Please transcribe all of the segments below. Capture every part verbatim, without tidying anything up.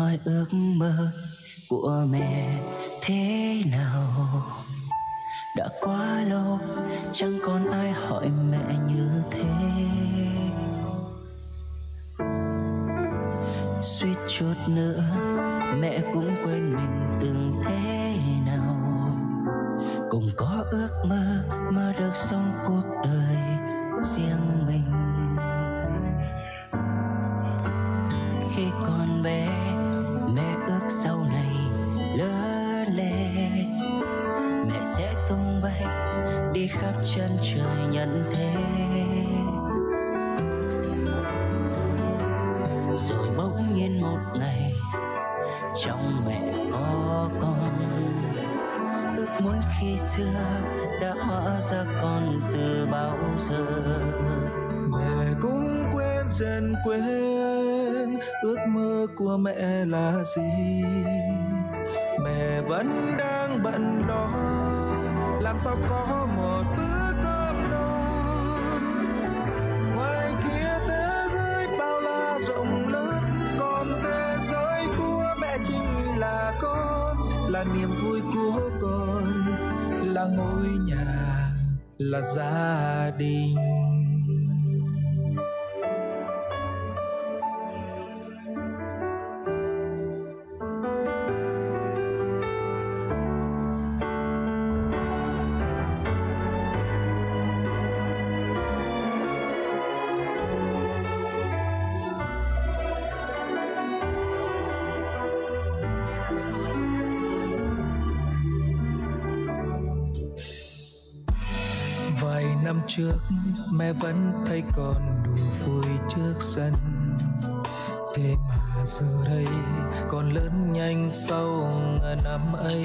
hỏi ước mơ của mẹ thế nào. Đã quá lâu chẳng còn ai hỏi mẹ như thế. Suýt chút nữa mẹ cũng quên mình từng thế nào. Cùng có ước mơ, mơ được sống cuộc đời riêng mình. Khi còn bé mẹ ước sau này lớn lên mẹ sẽ tung bay đi khắp chân trời nhân thế. Rồi bỗng nhiên một ngày trong mẹ có con, ước muốn khi xưa đã hóa ra con từ bao giờ. Mẹ cũng quên dần quên ước mơ của mẹ là gì. Mẹ vẫn đang bận lo làm sao có một bữa cơm no. Ngoài kia thế giới bao la rộng lớn, còn thế giới của mẹ chính là con, là niềm vui của con, là ngôi nhà, là gia đình. Vài năm trước mẹ vẫn thấy con đùa vui trước sân, thế mà giờ đây con lớn nhanh sau năm ấy.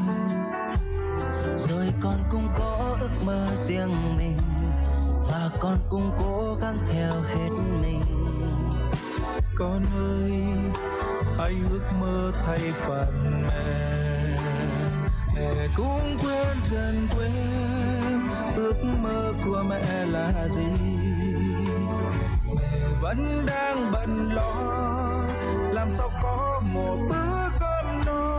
Rồi con cũng có ước mơ riêng mình và con cũng cố gắng theo hết mình. Con ơi hãy ước mơ thay phần mẹ. Mẹ cũng quên dần quên ước mơ của mẹ là gì. Mẹ vẫn đang bận lo làm sao có một bữa cơm no.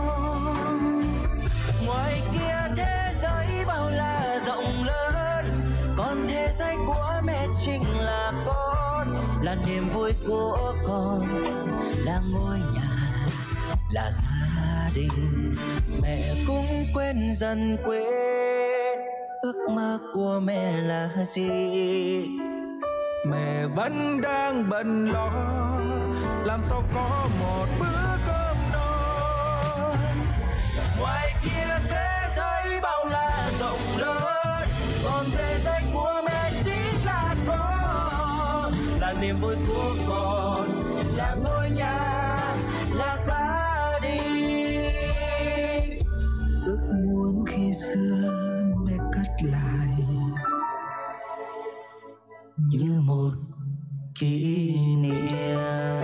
Ngoài kia thế giới bao la rộng lớn, còn thế giới của mẹ chính là con, là niềm vui của con, là ngôi nhà, là gia đình. Mẹ cũng quên dần quên ước mơ của mẹ là gì. Mẹ vẫn đang bận lo làm sao có một bữa cơm no. Ngoài kia thế giới bao la rộng lớn, còn thế giới của mẹ chính là con, là niềm vui của con, là ngôi nhà, là gia đình. Ước muốn khi xưa mẹ cất lại như một kỷ niệm.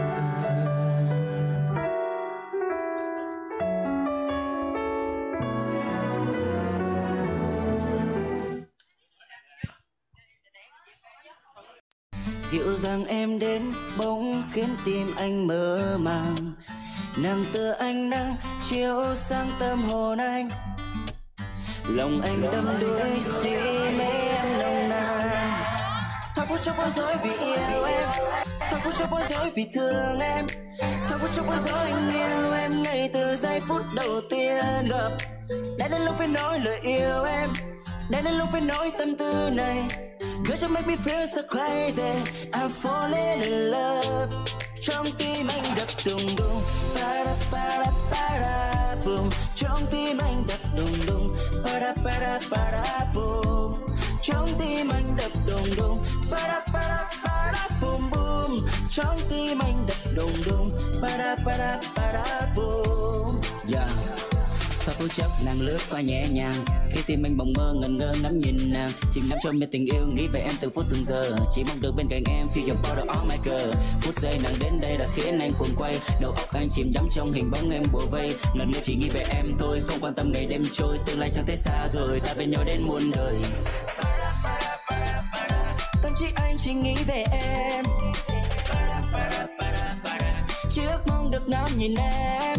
Dịu dàng em đến bỗng khiến tim anh mơ màng, nàng tựa ánh nắng chiếu sang tâm hồn anh. Lòng anh đắm đuối si mê em nồng nàn, thao phút chốc bối rối vì yêu em, thao phút chốc bối rối vì thương em, thao phút chốc bối rối anh yêu em ngay từ giây phút đầu tiên gặp. Đã đến lúc phải nói lời yêu em, đã đến lúc phải nói tâm tư này. Girl, you make me feel so crazy, I'm falling in love. Trong tim anh đập đùng đùng, para para para boom. Trong tim anh đập đùng đùng, para para para boom. Trong tim anh đập đùng đùng, para para para boom boom. Trong tim anh đập đùng đùng, para para para boom. Yeah. Sau phút chốc nàng lướt qua nhẹ nhàng, khi tim anh bỗng mơ ngẩn ngơ ngắm nhìn nàng. Chìm đắm trong mê tình yêu, nghĩ về em từng phút từng giờ, chỉ mong được bên cạnh em feel your body on my girl. Phút giây nàng đến đây đã khiến anh cuồng quay, đầu óc anh chìm đắm trong hình bóng em bủa vây. Lần nữa chỉ nghĩ về em thôi, không quan tâm ngày đêm trôi, tương lai chẳng thấy xa rồi, ta bên nhau đến muôn đời. Tâm trí anh chỉ nghĩ về em, chỉ ước mong được nắm nhìn em.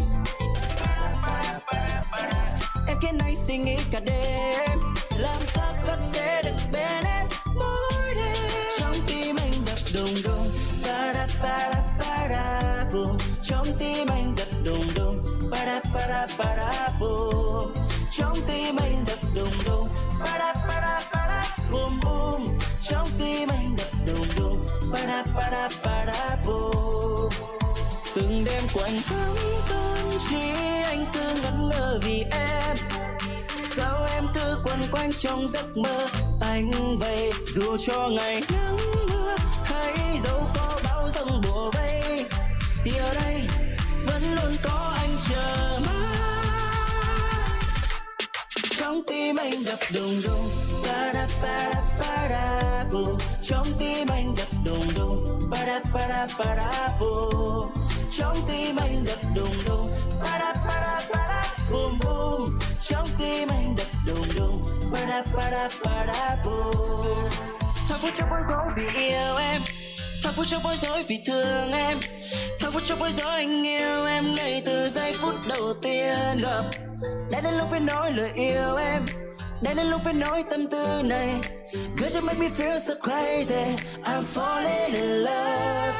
Em khiến anh suy nghĩ cả đêm, làm sao có thể được bên em mỗi đêm. Trong tim anh đập đùng đùng, para para para boom. Trong tim anh đập đùng đùng, para para para boom. Trong tim anh đập đùng đùng, para para para boom boom. Trong tim anh đập đùng đùng, para para para boom. Từng đêm quạnh vắng tâm trí anh cứ ngẩn ngơ vì em. Sao em cứ quằn quanh trong giấc mơ anh vậy? Dù cho ngày nắng mưa hay dẫu có bão giông bùa vây, thì ở đây vẫn luôn có anh chờ mãi. Trong tim anh đập đùng đùng, para para para boom. Trong tim anh đập đùng đùng, para para para boom. Trong tim anh đập đùng đùng, para para para boom boom. Trong tim anh đập đùng đùng, para para para boom. Thao phút trong bối rối vì yêu em, thao phút trong bối rối vì thương em, thao phút trong bối rối anh yêu em ngay từ giây phút đầu tiên gặp. Đã đến lúc phải nói lời yêu em, đã đến lúc phải nói tâm tư này. Girl, you make me feel so crazy, I'm falling in love.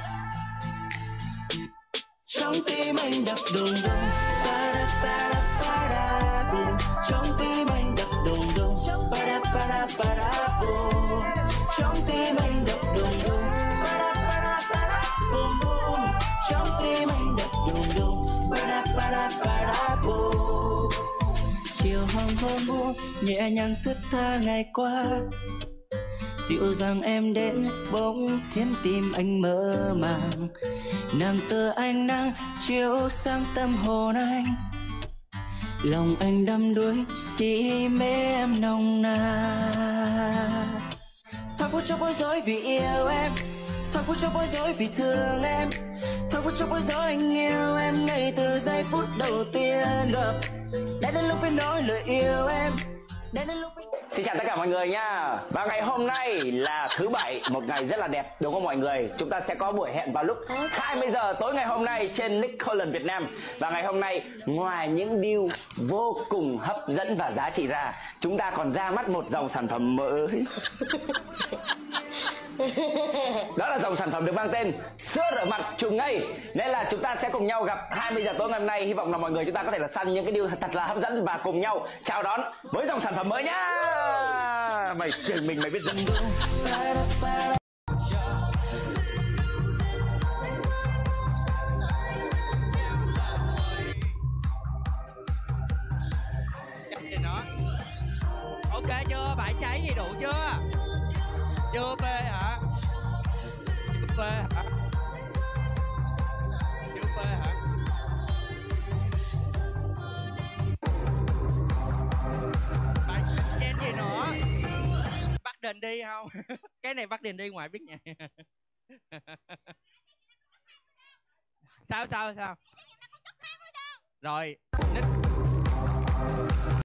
Trong tim anh đập đùng đùng, para para para boom. Trong tim anh đập đùng đùng, para para para boom. Trong tim anh đập đùng đùng, para para para boom boom. Trong tim anh đập đùng đùng, para para para boom. Chiều hoàng hôn buông nhẹ nhàng thức tha ngày qua, dịu dàng em đến bỗng khiến tim anh mơ màng. Nàng tựa ánh nắng chiếu sang tâm hồn anh, lòng anh đắm đuối si mê em nồng nàn. Thao phút trong bối rối vì yêu em, thao phút trong bối rối vì thương em, thao phút trong bối rối anh yêu em ngay từ giây phút đầu tiên gặp. Đã đến lúc phải nói lời yêu em, đã đến lúc phải... Xin chào tất cả mọi người nha. Và ngày hôm nay là thứ bảy, một ngày rất là đẹp đúng không mọi người? Chúng ta sẽ có buổi hẹn vào lúc hai mươi giờ tối ngày hôm nay trên Nick Colon Việt Nam. Và ngày hôm nay ngoài những deal vô cùng hấp dẫn và giá trị ra, chúng ta còn ra mắt một dòng sản phẩm mới. Đó là dòng sản phẩm được mang tên sữa rửa mặt trùng ngây. Nên là chúng ta sẽ cùng nhau gặp hai mươi giờ tối ngày hôm nay. Hy vọng là mọi người chúng ta có thể là săn những cái deal thật, thật là hấp dẫn và cùng nhau chào đón với dòng sản phẩm mới nhá. Mày mình mày biết dân không? Nó ok chưa? Bạn cháy gì đủ chưa? Chưa phê hả? Chưa phê hả? Chưa phê hả? Bạn chen gì nữa? Bắt đền đi không? Cái này bắt đền đi ngoài biết nha. Sao sao sao? Rồi, Nick